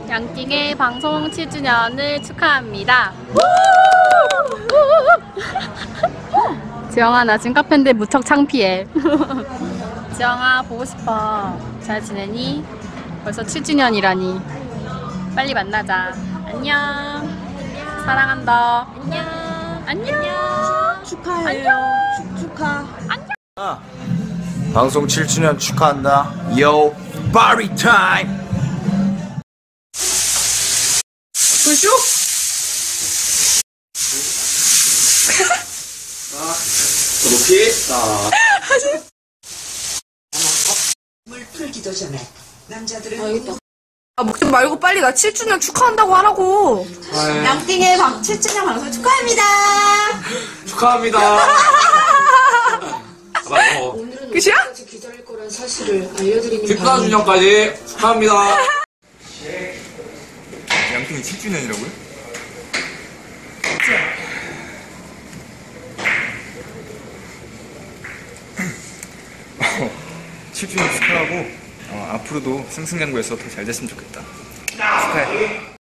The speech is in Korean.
양띵의 방송 7주년을 축하합니다. 지영아, 나 지금 카페인데 무척 창피해. 지영아, 보고 싶어. 잘 지내니? 벌써 7주년이라니. 빨리 만나자. 안녕. 사랑한다. 안녕. 안녕. 축하해요. 축하. 안녕. 방송 7주년 축하한다. Yo, party time. 불쇼? 높이. 물 풀기도 전에 남자들은 먹지 말고 빨리 나 7주년 축하한다고 하라고. 양띵의 7주년 방송 축하합니다. 축하합니다. 오늘은 끝이야? 어디까지 기다릴 거란 사실을 알려드리는 14주년까지 축하합니다. 양띵이 7주년이라고요? 어, 7주년 축하하고 앞으로도 승승장구해서 더 잘 됐으면 좋겠다. 축하해.